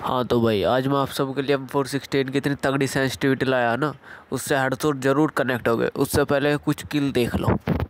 हाँ तो भाई आज मैं आप सबके लिए M416 की इतनी तगड़ी सेंसिटिविटी लाया ना, उससे हेडशॉट जरूर कनेक्ट हो गए। उससे पहले कुछ किल देख लो।